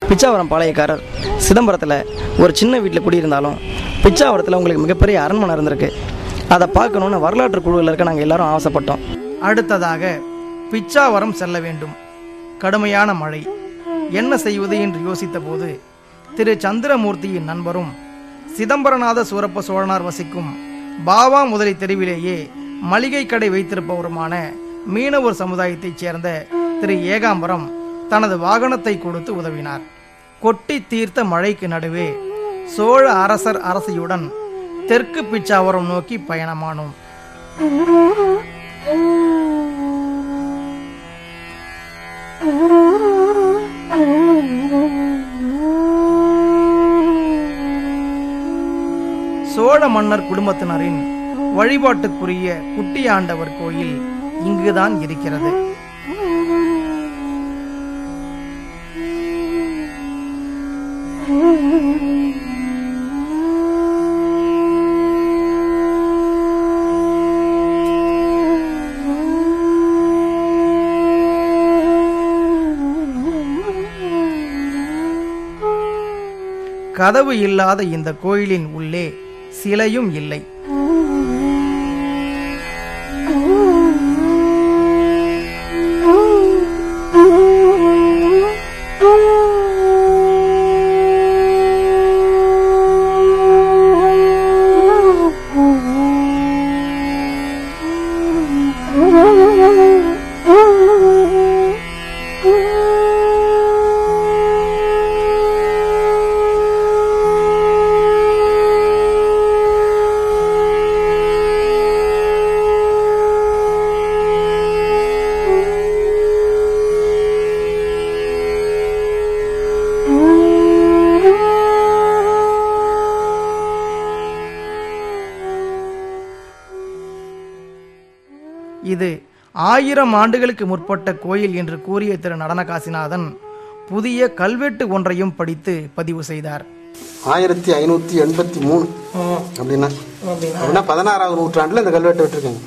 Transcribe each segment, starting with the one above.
பிச்சாவரம் பாளையக்காரர் சிதம்பரத்தில் ஒரு சின்ன வீட்டில் குடியிருந்தாலும் பிச்சாவரத்தில் உங்களுக்கு மிகப்பெரிய அரண்மனை இருந்திருக்கு. அதை பார்க்கணுன்னு வரலாற்று குழுவில் இருக்க நாங்கள் எல்லாரும் ஆசைப்பட்டோம். அடுத்ததாக பிச்சாவரம் செல்ல வேண்டும். கடுமையான மழை. என்ன செய்வது என்று யோசித்த போது திரு சந்திரமூர்த்தியின் நண்பரும் சிதம்பரநாத சூரப்ப சோழனார் வசிக்கும் பாவா முதலி தெருவிலேயே மளிகை கடை வைத்திருப்பவருமான மீனவர் சமுதாயத்தைச் சேர்ந்த திரு ஏகாம்பரம் தனது வாகனத்தை கொடுத்து உதவினார். கொட்டி தீர்த்த மழைக்கு நடுவே சோழ அரசர் அரசியுடன் தெற்கு பிச்சாவரம் நோக்கி பயணமானோம். சோழ மன்னர் குடும்பத்தினரின் வழிபாட்டுக்குரிய குட்டியாண்டவர் கோயில் இங்குதான் இருக்கிறது. கதவு இல்லாத இந்த கோயிலின் உள்ளே சிலையும் இல்லை. இது 1000 ஆண்டுகளுக்கு முற்பட்ட கோயில் என்று கூறிய திரு நடன காசிநாதன் புதிய கல்வெட்டு ஒன்றையும் படித்து பதிவு செய்தார். 1583 அப்படின்னா 16ஆவது நூற்றாண்டுல இந்த கல்வெட்டு விட்டுருக்காங்க.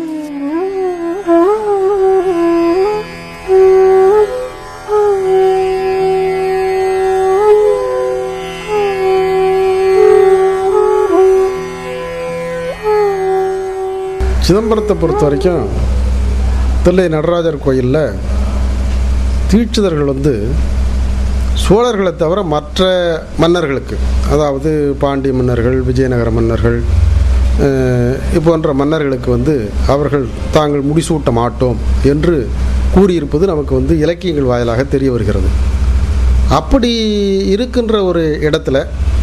சிதம்பரத்தை பொறுத்த வரைக்கும் தில்லை நடராஜர் கோயிலில் தீட்சிதர்கள் சோழர்களை தவிர மற்ற மன்னர்களுக்கு, அதாவது பாண்டிய மன்னர்கள், விஜயநகர மன்னர்கள் போன்ற மன்னர்களுக்கு அவர்கள் தாங்கள் முடிசூட்ட மாட்டோம் என்று கூறியிருப்பது நமக்கு இலக்கியங்கள் வாயிலாக தெரிய வருகிறது. அப்படி இருக்கின்ற ஒரு இடத்துல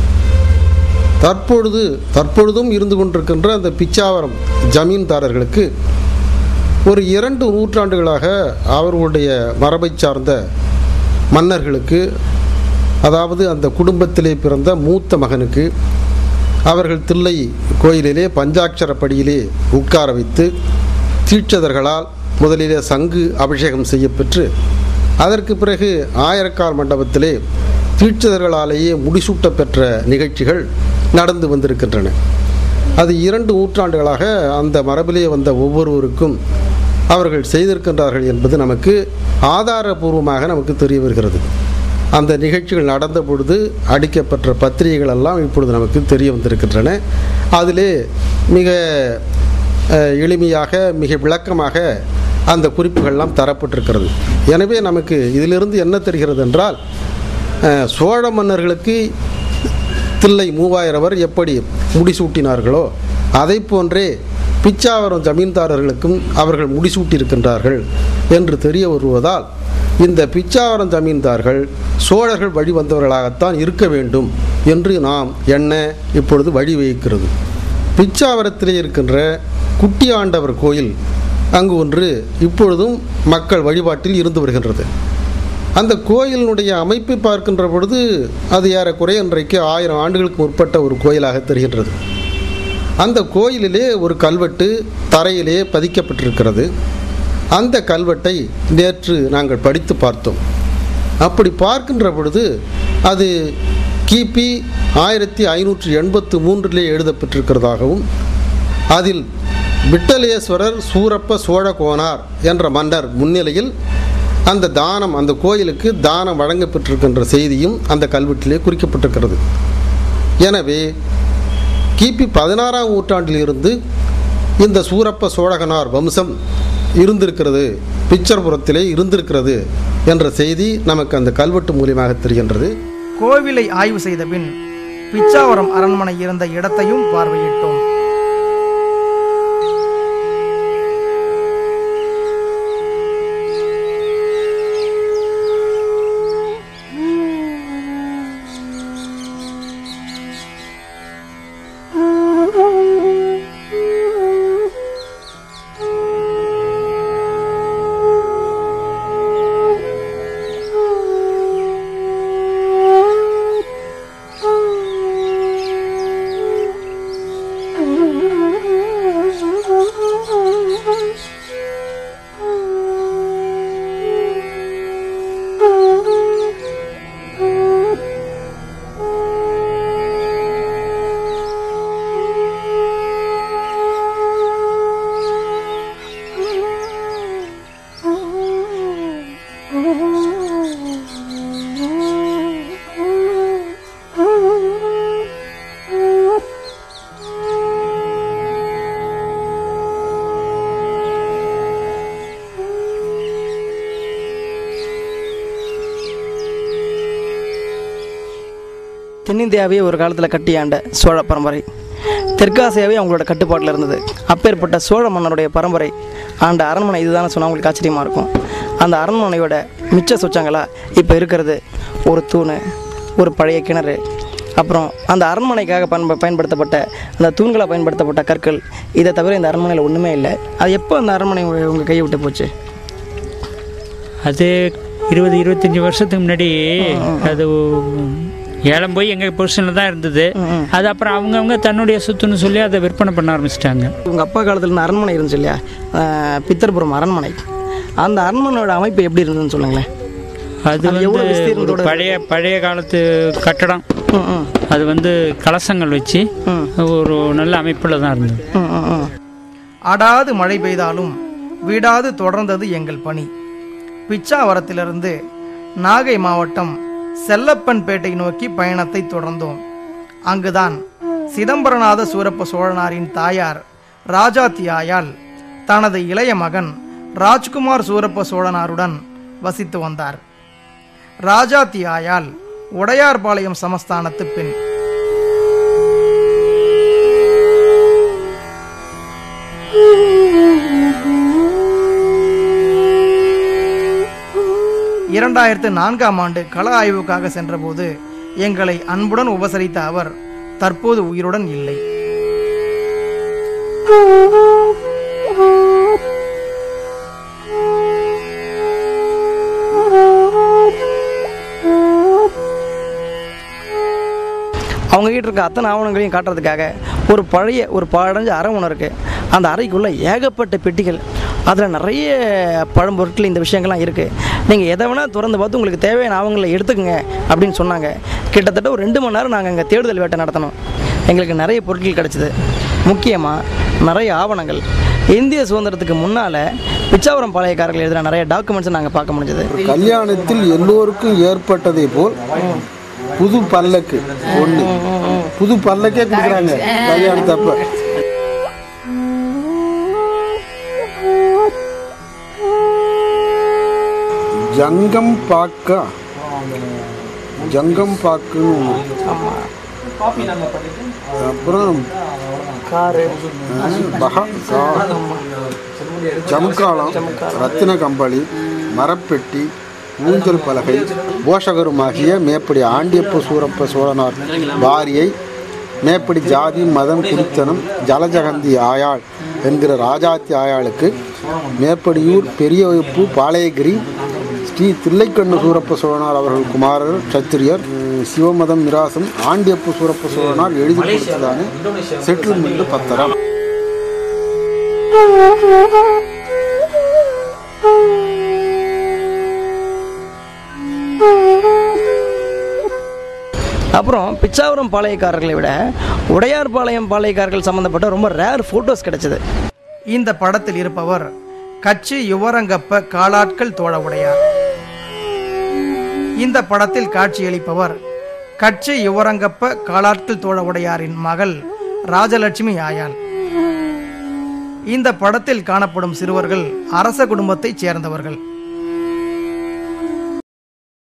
தற்பொழுதும் இருந்து கொண்டிருக்கின்ற அந்த பிச்சாவரம் ஜமீன்தாரர்களுக்கு ஒரு 2 நூற்றாண்டுகளாக அவர்களுடைய மரபை சார்ந்த மன்னர்களுக்கு, அதாவது அந்த குடும்பத்திலே பிறந்த மூத்த மகனுக்கு அவர்கள் தில்லை கோயிலிலே பஞ்சாட்சரப்படியிலே உட்கார வைத்து தீட்சிதர்களால் முதலிலே சங்கு அபிஷேகம் செய்யப்பெற்று அதற்கு பிறகு ஆயிரக்கால் மண்டபத்திலே தீட்சிதர்களாலேயே முடிசூட்ட பெற்ற நிகழ்ச்சிகள் நடந்து வந்திருக்கின்றன. அது 2 நூற்றாண்டுகளாக அந்த மரபிலே வந்த ஒவ்வொருவருக்கும் அவர்கள் செய்திருக்கின்றார்கள் என்பது நமக்கு ஆதாரபூர்வமாக நமக்கு தெரிய வருகிறது. அந்த நிகழ்ச்சிகள் நடந்த பொழுது அடிக்கப்பட்ட பத்திரிகைகள் எல்லாம் இப்பொழுது நமக்கு தெரிய வந்திருக்கின்றன. அதிலே மிக எளிமையாக மிக விளக்கமாக அந்த குறிப்புகள்லாம் தரப்பட்டிருக்கிறது. எனவே நமக்கு இதிலிருந்து என்ன தெரிகிறது என்றால், சோழ மன்னர்களுக்கு தில்லை மூவாயிரவர் எப்படி முடிசூட்டினார்களோ அதை போன்றே பிச்சாவரம் ஜமீன்தாரர்களுக்கும் அவர்கள் முடிசூட்டியிருக்கின்றார்கள் என்று தெரிய வருவதால் இந்த பிச்சாவரம் ஜமீன்தார்கள் சோழர்கள் வழி வந்தவர்களாகத்தான் இருக்க வேண்டும் என்று நாம் எண்ண இப்பொழுது வழிவகுக்கிறது. பிச்சாவரத்திலே இருக்கின்ற குட்டியாண்டவர் கோயில் அங்கு ஒன்று இப்பொழுதும் மக்கள் வழிபாட்டில் இருந்து வருகின்றது. அந்த கோயிலினுடைய அமைப்பை பார்க்கின்ற பொழுது அது ஏறக்குறைய இன்றைக்கு 1000 ஆண்டுகளுக்கு முற்பட்ட ஒரு கோயிலாக தெரிகின்றது. அந்த கோயிலிலே ஒரு கல்வெட்டு தரையிலே பதிக்கப்பட்டிருக்கிறது. அந்த கல்வெட்டை நேற்று நாங்கள் படித்து பார்த்தோம். அப்படி பார்க்கின்ற பொழுது அது கிபி 1583 எழுதப்பட்டிருக்கிறதாகவும் அதில் விட்டலேஸ்வரர் சூரப்ப சோழ கோனார் என்ற மன்னர் முன்னிலையில் அந்த தானம், அந்த கோயிலுக்கு தானம் வழங்கப்பட்டிருக்கின்ற செய்தியும் அந்த கல்வெட்டிலே குறிக்கப்பட்டிருக்கிறது. எனவே கிபி 16ஆம் நூற்றாண்டிலிருந்து இந்த சூரப்ப சோழகனார் வம்சம் இருந்திருக்கிறது, பிச்சர்புரத்திலே இருந்திருக்கிறது என்ற செய்தி நமக்கு அந்த கல்வெட்டு மூலியமாக தெரிகின்றது. கோவிலை ஆய்வு செய்த பின் பிச்சாவரம் அரண்மனை இருந்த இடத்தையும் பார்வையிட்டோம். தென்னிந்தியாவே ஒரு காலத்தில் கட்டியாண்ட சோழ பரம்பரை தெற்காசியாவே அவங்களோட கட்டுப்பாட்டில் இருந்தது. அப்பேற்பட்ட சோழ மன்னருடைய பரம்பரை ஆண்ட அரண்மனை இதுதானே சொன்னால் உங்களுக்கு ஆச்சரியமாக இருக்கும். அந்த அரண்மனையோட மிச்ச சொச்சங்களா இப்போ இருக்கிறது ஒரு தூண், ஒரு பழைய கிணறு, அப்புறம் அந்த அரண்மனைக்காக பயன்படுத்தப்பட்ட அந்த தூண்களாக பயன்படுத்தப்பட்ட கற்கள். இதை தவிர இந்த அரண்மனையில் ஒன்றுமே இல்லை. அது எப்போ அந்த அரண்மனை உங்கள் கையை விட்டு போச்சு? அது 20-25 வருஷத்துக்கு முன்னாடி அது ஏலம் போய் எங்கள் பொசிஷனில் தான் இருந்தது. அது அப்புறம் அவங்கவுங்க தன்னுடைய சொத்துன்னு சொல்லி அதை விற்பனை பண்ண ஆரம்பிச்சிட்டாங்க. உங்கள் அப்பா காலத்தில் இந்த அரண்மனை இருந்துச்சு இல்லையா, பித்தர்புரம் அரண்மனை, அந்த அரண்மனையோட அமைப்பு எப்படி இருந்ததுன்னு சொல்லுங்களேன். அது வந்து பழைய காலத்து கட்டடம். அது வந்து கலசங்கள் வச்சு ஒரு நல்ல அமைப்பில் தான் இருந்தது. அடாது மழை பெய்தாலும் விடாது தொடர்ந்தது எங்கள் பணி. பிச்சாவரத்திலிருந்து நாகை மாவட்டம் செல்லப்பன்பேட்டை நோக்கி பயணத்தை தொடர்ந்தோம். அங்குதான் சிதம்பரநாத சூரப்ப சோழனாரின் தாயார் ராஜாத்தி ஆயாள் தனது இளைய மகன் ராஜ்குமார் சூரப்ப சோழனாருடன் வசித்து வந்தார். ராஜாத்தி ஆயாள் உடையார்பாளையம் சமஸ்தானத்து பெண். இரண்டாயிரத்து 4ஆம் ஆண்டு கள ஆய்வுக்காக சென்றபோது எங்களை அன்புடன் உபசரித்த அவர் தற்போது உயிருடன் இல்லை. அவங்க கிட்ட இருக்க அத்தனை ஆவணங்களையும் காட்டுறதுக்காக ஒரு பழைய பழஞ்ச அறை ஒன்று இருக்குது. அந்த அறைக்குள்ளே ஏகப்பட்ட பெட்டிகள், அதில் நிறைய பழம்பொருட்கள், இந்த விஷயங்கள்லாம் இருக்குது. நீங்கள் எதை வேணால் திறந்து பார்த்து உங்களுக்கு தேவையான ஆவணங்களை எடுத்துக்கங்க அப்படின்னு சொன்னாங்க. கிட்டத்தட்ட ஒரு 2 மணி நேரம் நாங்கள் அங்கே தேடுதல் வேட்டை நடத்தணும். எங்களுக்கு நிறைய பொருட்கள் கிடச்சிது. முக்கியமாக நிறைய ஆவணங்கள், இந்திய சுதந்திரத்துக்கு முன்னால் பிச்சாவரம் பாளையக்காரர்கள் எழுதுகிற நிறைய டாக்குமெண்ட்ஸை நாங்கள் பார்க்க முடிஞ்சது. கல்யாணத்தில் எல்லோருக்கும் ஏற்பட்டதை போல் புது பல்லக்கு ஒன்று, புது பல்லக்கே கொடுக்குறாங்க கல்யாணத்தப்ப. ஜங்கம் பாக்குன்னு அப்புறம் ஜம்காலம், ரத்தின கம்பளி, மரப்பெட்டி, ஊஞ்சல் பலகை, போஷகருமாகிய மேப்படி ஆண்டியப்ப சூரப்ப சோழனார் பாரியை மேப்படி ஜாதி மதம் குடித்தனம் ஜலஜகந்தி ஆயாள் என்கிற ராஜாத்தி ஆயாளுக்கு மேப்படியூர் பெரிய வகுப்பு பாளையகிரி ஸ்ரீ தில்லைக்கண்ணு சூரப்ப சோழனார் அவர்கள் குமாரர் சத்திரியர் சிவமதம் மிராசம் ஆண்டியப்ப சூரப்ப சோழனார் எழுதி கொடுத்ததான செட்டில்மெண்ட் பத்திரம். அப்புறம் பிச்சாவரம் பாளையக்காரர்களை விட உடையார்பாளையம் பாளையக்காரர்கள் சம்பந்தப்பட்ட ரொம்ப ரேர் ஃபோட்டோஸ் கிடைச்சது. இந்த படத்தில் இருப்பவர் கட்சி யுவரங்கப்ப காலாட்கள் தோழ உடையார். இந்த படத்தில் காட்சியளிப்பவர் கட்சி யுவரங்கப்ப காலாட்கள் தோழ உடையாரின் மகள் ராஜலட்சுமி ஆயாள். இந்த படத்தில் காணப்படும் சிறுவர்கள் அரச குடும்பத்தைச் சேர்ந்தவர்கள்.